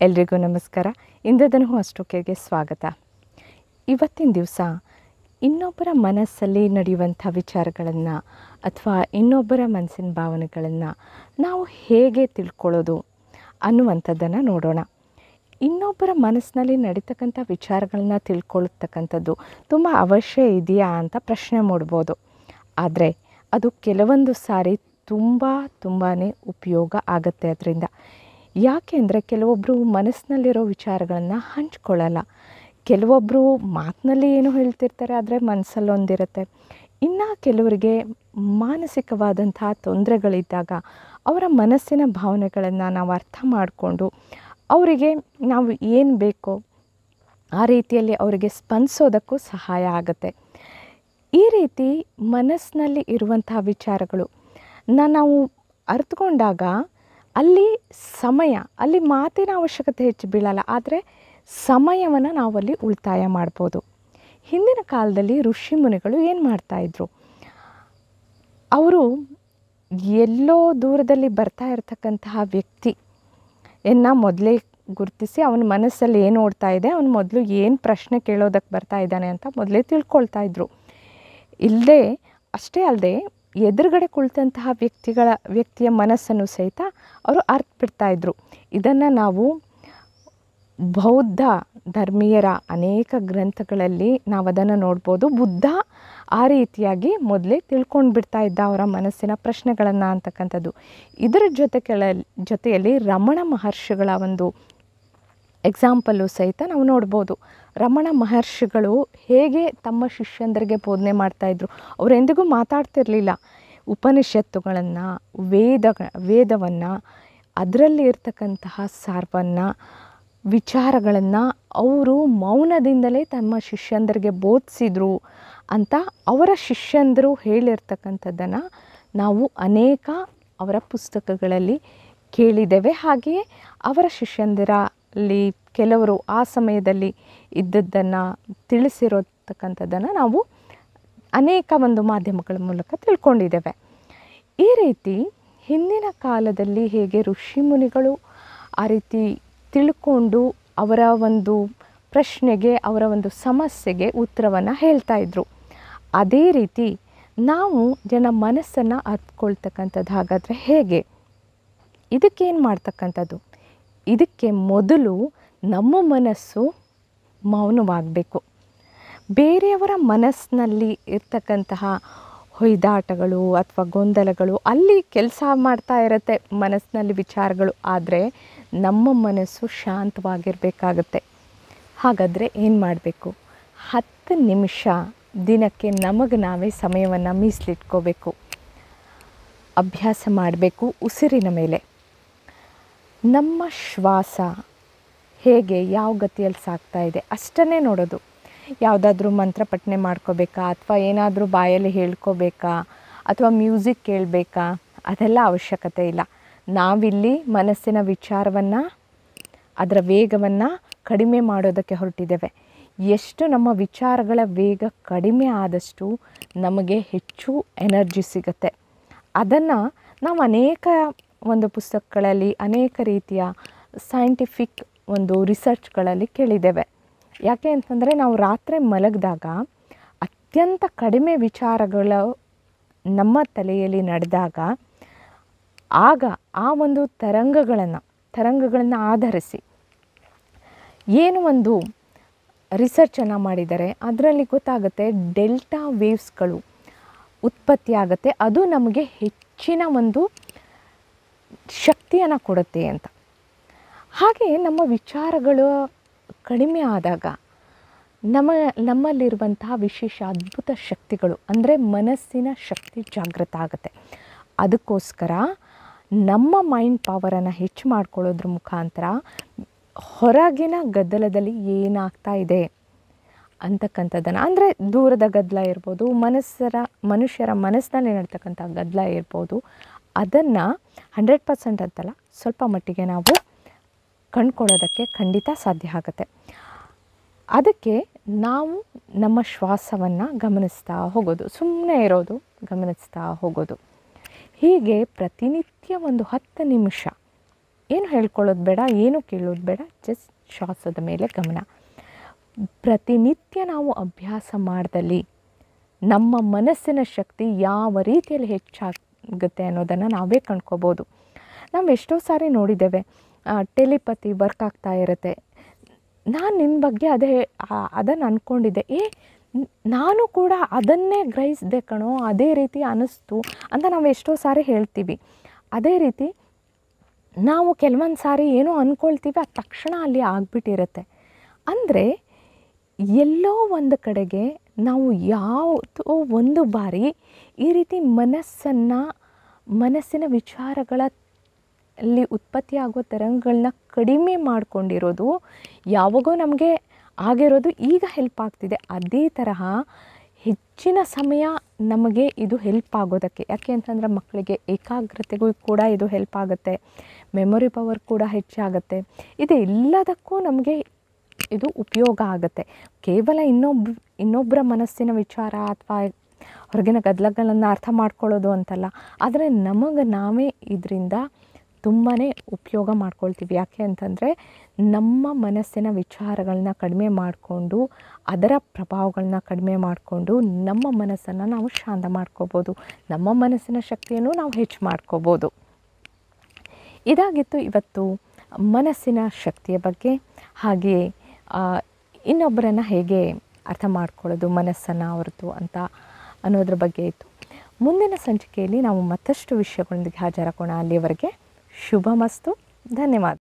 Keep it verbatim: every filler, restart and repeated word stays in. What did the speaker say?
ಎಲ್ರಿಗೂ ನಮಸ್ಕಾರ. ಇಂದ್ರಧನು ಅಸ್ಟ್ರೋಕೇರ್ಗೆ ಸ್ವಾಗತ. ಇವತ್ತಿನ ದಿವಸ ಇನ್ನೊಬ್ಬರ ಮನಸ್ಸಲ್ಲಿ ನಡೆಯುವಂಥ ವಿಚಾರಗಳನ್ನು ಅಥವಾ ಇನ್ನೊಬ್ಬರ ಮನಸ್ಸಿನ ಭಾವನೆಗಳನ್ನು ನಾವು ಹೇಗೆ ತಿಳ್ಕೊಳ್ಳೋದು ಅನ್ನುವಂಥದ್ದನ್ನು ನೋಡೋಣ. ಇನ್ನೊಬ್ಬರ ಮನಸ್ಸಿನಲ್ಲಿ ನಡೀತಕ್ಕಂಥ ವಿಚಾರಗಳನ್ನ ತಿಳ್ಕೊಳ್ತಕ್ಕಂಥದ್ದು ತುಂಬ ಅವಶ್ಯ ಇದೆಯಾ ಅಂತ ಪ್ರಶ್ನೆ ಮೂಡ್ಬೋದು. ಆದರೆ ಅದು ಕೆಲವೊಂದು ಸಾರಿ ತುಂಬ ತುಂಬಾ ಉಪಯೋಗ ಆಗುತ್ತೆ ಅದರಿಂದ. ಯಾಕೆ ಅಂದರೆ ಕೆಲವೊಬ್ಬರು ಮನಸ್ಸಿನಲ್ಲಿರೋ ವಿಚಾರಗಳನ್ನು ಹಂಚ್ಕೊಳ್ಳಲ್ಲ. ಕೆಲವೊಬ್ಬರು ಮಾತಿನಲ್ಲಿ ಏನೋ ಹೇಳ್ತಿರ್ತಾರೆ, ಆದರೆ ಮನಸ್ಸಲ್ಲೊಂದಿರುತ್ತೆ. ಇನ್ನು ಕೆಲವರಿಗೆ ಮಾನಸಿಕವಾದಂತಹ ತೊಂದರೆಗಳಿದ್ದಾಗ ಅವರ ಮನಸ್ಸಿನ ಭಾವನೆಗಳನ್ನು ನಾವು ಅರ್ಥ ಮಾಡಿಕೊಂಡು ಅವರಿಗೆ ನಾವು ಏನು ಬೇಕೋ ಆ ರೀತಿಯಲ್ಲಿ ಅವರಿಗೆ ಸ್ಪಂದಿಸೋದಕ್ಕೂ ಸಹಾಯ ಆಗುತ್ತೆ. ಈ ರೀತಿ ಮನಸ್ಸಿನಲ್ಲಿ ಇರುವಂತಹ ವಿಚಾರಗಳು ನಾವು ಅರ್ಥಕೊಂಡಾಗ ಅಲ್ಲಿ ಸಮಯ, ಅಲ್ಲಿ ಮಾತಿನ ಅವಶ್ಯಕತೆ ಹೆಚ್ಚು ಬೀಳಲ್ಲ, ಆದರೆ ಸಮಯವನ್ನು ನಾವಲ್ಲಿ ಉಳಿತಾಯ ಮಾಡ್ಬೋದು. ಹಿಂದಿನ ಕಾಲದಲ್ಲಿ ಋಷಿ ಮುನಿಗಳು ಏನು ಮಾಡ್ತಾಯಿದ್ರು, ಅವರು ಎಲ್ಲೋ ದೂರದಲ್ಲಿ ಬರ್ತಾ ಇರತಕ್ಕಂತಹ ವ್ಯಕ್ತಿಯನ್ನು ಮೊದಲೇ ಗುರುತಿಸಿ ಅವನ ಮನಸ್ಸಲ್ಲಿ ಏನು ಓಡ್ತಾ ಇದೆ, ಅವನು ಮೊದಲು ಏನು ಪ್ರಶ್ನೆ ಕೇಳೋದಕ್ಕೆ ಬರ್ತಾ ಇದ್ದಾನೆ ಅಂತ ಮೊದಲೇ ತಿಳ್ಕೊಳ್ತಾ ಇದ್ರು. ಇಲ್ಲದೆ ಅಷ್ಟೇ ಅಲ್ಲದೆ ಎದುರುಗಡೆ ಕುಳಿತಂತಹ ವ್ಯಕ್ತಿಗಳ ವ್ಯಕ್ತಿಯ ಮನಸ್ಸನ್ನು ಸಹಿತ ಅವರು ಅರ್ಥ ಬಿಡ್ತಾಯಿದ್ರು. ಇದನ್ನು ನಾವು ಬೌದ್ಧ ಧರ್ಮೀಯರ ಅನೇಕ ಗ್ರಂಥಗಳಲ್ಲಿ ನಾವು ಅದನ್ನು ನೋಡ್ಬೋದು. ಬುದ್ಧ ಆ ರೀತಿಯಾಗಿ ಮೊದಲೇ ತಿಳ್ಕೊಂಡು ಬಿಡ್ತಾ ಇದ್ದ ಅವರ ಮನಸ್ಸಿನ ಪ್ರಶ್ನೆಗಳನ್ನು ಅಂತಕ್ಕಂಥದ್ದು. ಇದರ ಜೊತೆಗಳ ಜೊತೆಯಲ್ಲಿ ರಮಣ ಮಹರ್ಷಿಗಳ ಒಂದು ಎಕ್ಸಾಂಪಲ್ಲು ಸಹಿತ ನಾವು ನೋಡ್ಬೋದು. ರಮಣ ಮಹರ್ಷಿಗಳು ಹೇಗೆ ತಮ್ಮ ಶಿಷ್ಯಂದರಿಗೆ ಬೋಧನೆ ಮಾಡ್ತಾಯಿದ್ರು. ಅವರು ಎಂದಿಗೂ ಮಾತಾಡ್ತಿರಲಿಲ್ಲ. ಉಪನಿಷತ್ತುಗಳನ್ನು, ವೇದ ವೇದವನ್ನು, ಅದರಲ್ಲಿ ಇರ್ತಕ್ಕಂತಹ ಸಾರವನ್ನು, ವಿಚಾರಗಳನ್ನು ಅವರು ಮೌನದಿಂದಲೇ ತಮ್ಮ ಶಿಷ್ಯಂದರಿಗೆ ಬೋಧಿಸಿದ್ರು ಅಂತ ಅವರ ಶಿಷ್ಯಂದರು ಹೇಳಿರ್ತಕ್ಕಂಥದ್ದನ್ನು ನಾವು ಅನೇಕ ಅವರ ಪುಸ್ತಕಗಳಲ್ಲಿ ಕೇಳಿದ್ದೇವೆ. ಹಾಗೆಯೇ ಅವರ ಶಿಷ್ಯಂದಿರಲ್ಲಿ ಕೆಲವರು ಆ ಸಮಯದಲ್ಲಿ ಇದ್ದದ್ದನ್ನು ತಿಳಿಸಿರೋತಕ್ಕಂಥದ್ದನ್ನು ನಾವು ಅನೇಕ ಒಂದು ಮಾಧ್ಯಮಗಳ ಮೂಲಕ ತಿಳ್ಕೊಂಡಿದ್ದೇವೆ. ಈ ರೀತಿ ಹಿಂದಿನ ಕಾಲದಲ್ಲಿ ಹೇಗೆ ಋಷಿ ಮುನಿಗಳು ಆ ರೀತಿ ತಿಳ್ಕೊಂಡು ಅವರ ಒಂದು ಪ್ರಶ್ನೆಗೆ, ಅವರ ಒಂದು ಸಮಸ್ಯೆಗೆ ಉತ್ತರವನ್ನು ಹೇಳ್ತಾ ಇದ್ರು, ಅದೇ ರೀತಿ ನಾವು ಜನ ಮನಸ್ಸನ್ನು ಅರ್ಥಕೊಳ್ತಕ್ಕಂಥದ್ದು ಹಾಗಾದರೆ ಹೇಗೆ? ಇದಕ್ಕೇನು ಮಾಡ್ತಕ್ಕಂಥದ್ದು? ಇದಕ್ಕೆ ಮೊದಲು ನಮ್ಮ ಮನಸ್ಸು ಮೌನವಾಗಬೇಕು. ಬೇರೆಯವರ ಮನಸ್ಸಿನಲ್ಲಿ ಇರ್ತಕ್ಕಂತಹ ಹೊಯ್ದಾಟಗಳು ಅಥವಾ ಗೊಂದಲಗಳು ಅಲ್ಲಿ ಕೆಲಸ ಮಾಡ್ತಾ ಇರುತ್ತೆ, ಮನಸ್ಸಿನಲ್ಲಿ ವಿಚಾರಗಳು. ಆದರೆ ನಮ್ಮ ಮನಸ್ಸು ಶಾಂತವಾಗಿರಬೇಕಾಗತ್ತೆ. ಹಾಗಾದರೆ ಏನು ಮಾಡಬೇಕು? ಹತ್ತು ನಿಮಿಷ ದಿನಕ್ಕೆ ನಮಗೆ ನಾವೇ ಸಮಯವನ್ನು ಮೀಸಲಿಟ್ಕೋಬೇಕು. ಅಭ್ಯಾಸ ಮಾಡಬೇಕು ಉಸಿರಿನ ಮೇಲೆ. ನಮ್ಮ ಶ್ವಾಸ ಹೇಗೆ, ಯಾವ ಗತಿಯಲ್ಲಿ ಸಾಗ್ತಾ ಇದೆ ಅಷ್ಟನ್ನೇ ನೋಡೋದು. ಯಾವುದಾದ್ರೂ ಮಂತ್ರ ಪಠನೆ ಮಾಡ್ಕೋಬೇಕಾ, ಅಥವಾ ಏನಾದರೂ ಬಾಯಲ್ಲಿ ಹೇಳ್ಕೋಬೇಕಾ, ಅಥವಾ ಮ್ಯೂಸಿಕ್ ಕೇಳಬೇಕಾ, ಅದೆಲ್ಲ ಅವಶ್ಯಕತೆ ಇಲ್ಲ. ನಾವಿಲ್ಲಿ ಮನಸ್ಸಿನ ವಿಚಾರವನ್ನು, ಅದರ ವೇಗವನ್ನು ಕಡಿಮೆ ಮಾಡೋದಕ್ಕೆ ಹೊರಟಿದ್ದೇವೆ. ಎಷ್ಟು ನಮ್ಮ ವಿಚಾರಗಳ ವೇಗ ಕಡಿಮೆ ಆದಷ್ಟು ನಮಗೆ ಹೆಚ್ಚು ಎನರ್ಜಿ ಸಿಗುತ್ತೆ. ಅದನ್ನು ನಾವು ಅನೇಕ ಒಂದು ಪುಸ್ತಕಗಳಲ್ಲಿ, ಅನೇಕ ರೀತಿಯ ಸೈಂಟಿಫಿಕ್ ಒಂದು ರಿಸರ್ಚ್ಗಳಲ್ಲಿ ಕೇಳಿದ್ದೇವೆ. ಯಾಕೆ ಅಂತಂದರೆ ನಾವು ರಾತ್ರಿ ಮಲಗಿದಾಗ ಅತ್ಯಂತ ಕಡಿಮೆ ವಿಚಾರಗಳು ನಮ್ಮ ತಲೆಯಲ್ಲಿ ನಡೆದಾಗ ಆಗ ಆ ಒಂದು ತರಂಗಗಳನ್ನು ತರಂಗಗಳನ್ನು ಆಧರಿಸಿ ಏನು ಒಂದು ರಿಸರ್ಚನ್ನು ಮಾಡಿದ್ದಾರೆ, ಅದರಲ್ಲಿ ಗೊತ್ತಾಗುತ್ತೆ ಡೆಲ್ಟಾ ವೇವ್ಸ್ಗಳು ಉತ್ಪತ್ತಿ ಆಗುತ್ತೆ. ಅದು ನಮಗೆ ಹೆಚ್ಚಿನ ಒಂದು ಶಕ್ತಿಯನ್ನು ಕೊಡುತ್ತೆ ಅಂತ. ಹಾಗೆ ನಮ್ಮ ವಿಚಾರಗಳು ಕಡಿಮೆ ಆದಾಗ ನಮ್ಮ ನಮ್ಮಲ್ಲಿರುವಂತಹ ವಿಶೇಷ ಅದ್ಭುತ ಶಕ್ತಿಗಳು ಅಂದರೆ ಮನಸ್ಸಿನ ಶಕ್ತಿ ಜಾಗೃತ ಆಗುತ್ತೆ. ಅದಕ್ಕೋಸ್ಕರ ನಮ್ಮ ಮೈಂಡ್ ಪವರನ್ನು ಹೆಚ್ಚು ಮಾಡ್ಕೊಳ್ಳೋದ್ರ ಮುಖಾಂತರ ಹೊರಗಿನ ಗದ್ದಲದಲ್ಲಿ ಏನಾಗ್ತಾ ಇದೆ ಅಂತಕ್ಕಂಥದ್ದನ್ನು, ಅಂದರೆ ದೂರದ ಗದ್ದಲ ಇರ್ಬೋದು, ಮನಸ್ಸರ ಮನುಷ್ಯರ ಮನಸ್ಸಿನಲ್ಲಿ ನಡ್ತಕ್ಕಂಥ ಗದ್ದಲ ಇರ್ಬೋದು, ಅದನ್ನು ಹಂಡ್ರೆಡ್ ಪರ್ಸೆಂಟ್ ಅಂತಲ್ಲ, ಸ್ವಲ್ಪ ಮಟ್ಟಿಗೆ ನಾವು ಕಂಡುಕೊಳ್ಳೋದಕ್ಕೆ ಖಂಡಿತ ಸಾಧ್ಯ ಆಗುತ್ತೆ. ಅದಕ್ಕೆ ನಾವು ನಮ್ಮ ಶ್ವಾಸವನ್ನು ಗಮನಿಸ್ತಾ ಹೋಗೋದು, ಸುಮ್ಮನೆ ಇರೋದು, ಗಮನಿಸ್ತಾ ಹೋಗೋದು. ಹೀಗೆ ಪ್ರತಿನಿತ್ಯ ಒಂದು ಹತ್ತು ನಿಮಿಷ ಏನು ಹೇಳ್ಕೊಳ್ಳೋದು ಬೇಡ, ಏನು ಕೇಳೋದು ಬೇಡ, ಜಸ್ಟ್ ಶ್ವಾಸದ ಮೇಲೆ ಗಮನ. ಪ್ರತಿನಿತ್ಯ ನಾವು ಅಭ್ಯಾಸ ಮಾಡಿದಲ್ಲಿ ನಮ್ಮ ಮನಸ್ಸಿನ ಶಕ್ತಿ ಯಾವ ರೀತಿಯಲ್ಲಿ ಹೆಚ್ಚಾಗುತ್ತೆ ಅನ್ನೋದನ್ನು ನಾವೇ ಕಂಡ್ಕೋಬೋದು. ನಾವು ಎಷ್ಟೋ ಸಾರಿ ನೋಡಿದ್ದೇವೆ, ಟೆಲಿಪತಿ ವರ್ಕ್ ಆಗ್ತಾ ಇರುತ್ತೆ. ನಾನು ನಿನ್ನ ಬಗ್ಗೆ ಅದೇ ಅದನ್ನು ಅಂದ್ಕೊಂಡಿದ್ದೆ, ಏ ನಾನು ಕೂಡ ಅದನ್ನೇ ಗ್ರಹಿಸಿದೆ ಕಣೋ, ಅದೇ ರೀತಿ ಅನ್ನಿಸ್ತು ಅಂತ ನಾವು ಎಷ್ಟೋ ಸಾರಿ ಹೇಳ್ತೀವಿ. ಅದೇ ರೀತಿ ನಾವು ಕೆಲವೊಂದು ಸಾರಿ ಏನೋ ಅಂದ್ಕೊಳ್ತೀವಿ, ಅದು ತಕ್ಷಣ ಅಲ್ಲಿ ಆಗಿಬಿಟ್ಟಿರುತ್ತೆ. ಅಂದರೆ ಎಲ್ಲೋ ಒಂದು ಕಡೆಗೆ ನಾವು ಯಾವುದೋ ಒಂದು ಬಾರಿ ಈ ರೀತಿ ಮನಸ್ಸನ್ನು, ಮನಸ್ಸಿನ ವಿಚಾರಗಳ ಅಲ್ಲಿ ಉತ್ಪತ್ತಿಯಾಗೋ ತರಂಗಗಳನ್ನ ಕಡಿಮೆ ಮಾಡಿಕೊಂಡಿರೋದು ಯಾವಾಗೋ ನಮಗೆ ಆಗಿರೋದು ಈಗ ಹೆಲ್ಪ್ ಆಗ್ತಿದೆ. ಅದೇ ತರಹ ಹೆಚ್ಚಿನ ಸಮಯ ನಮಗೆ ಇದು ಹೆಲ್ಪ್ ಆಗೋದಕ್ಕೆ, ಯಾಕೆ ಅಂತಂದರೆ ಮಕ್ಕಳಿಗೆ ಏಕಾಗ್ರತೆಗೂ ಕೂಡ ಇದು ಹೆಲ್ಪ್ ಆಗುತ್ತೆ, ಮೆಮೊರಿ ಪವರ್ ಕೂಡ ಹೆಚ್ಚಾಗುತ್ತೆ. ಇದು ಎಲ್ಲದಕ್ಕೂ ನಮಗೆ ಇದು ಉಪಯೋಗ ಆಗುತ್ತೆ. ಕೇವಲ ಇನ್ನೊಬ್ಬ ಇನ್ನೊಬ್ಬರ ಮನಸ್ಸಿನ ವಿಚಾರ ಅಥವಾ ಹೊರಗಿನ ಗದ್ದಲಗಳನ್ನು ಅರ್ಥ ಮಾಡ್ಕೊಳ್ಳೋದು ಅಂತಲ್ಲ, ಆದರೆ ನಮಗೆ ನಾವೇ ಇದರಿಂದ ತುಂಬಾ ಉಪಯೋಗ ಮಾಡ್ಕೊಳ್ತೀವಿ. ಯಾಕೆ ಅಂತಂದರೆ ನಮ್ಮ ಮನಸ್ಸಿನ ವಿಚಾರಗಳನ್ನ ಕಡಿಮೆ ಮಾಡಿಕೊಂಡು, ಅದರ ಪ್ರಭಾವಗಳನ್ನ ಕಡಿಮೆ ಮಾಡಿಕೊಂಡು ನಮ್ಮ ಮನಸ್ಸನ್ನು ನಾವು ಶಾಂತ ಮಾಡ್ಕೋಬೋದು, ನಮ್ಮ ಮನಸ್ಸಿನ ಶಕ್ತಿಯನ್ನು ನಾವು ಹೆಚ್ಚು ಮಾಡ್ಕೋಬೋದು. ಇದಾಗಿತ್ತು ಇವತ್ತು ಮನಸ್ಸಿನ ಶಕ್ತಿಯ ಬಗ್ಗೆ, ಹಾಗೆಯೇ ಇನ್ನೊಬ್ಬರನ್ನು ಹೇಗೆ ಅರ್ಥ ಮಾಡ್ಕೊಳ್ಳೋದು ಮನಸ್ಸನ್ನು ಅವ್ರದ್ದು ಅಂತ ಅನ್ನೋದ್ರ ಬಗ್ಗೆ ಇತ್ತು. ಮುಂದಿನ ಸಂಚಿಕೆಯಲ್ಲಿ ನಾವು ಮತ್ತಷ್ಟು ವಿಷಯಗಳೊಂದಿಗೆ ಹಾಜರಾಗೋಣ. ಅಲ್ಲಿಯವರೆಗೆ ಶುಭಮಸ್ತು. ಧನ್ಯವಾದ.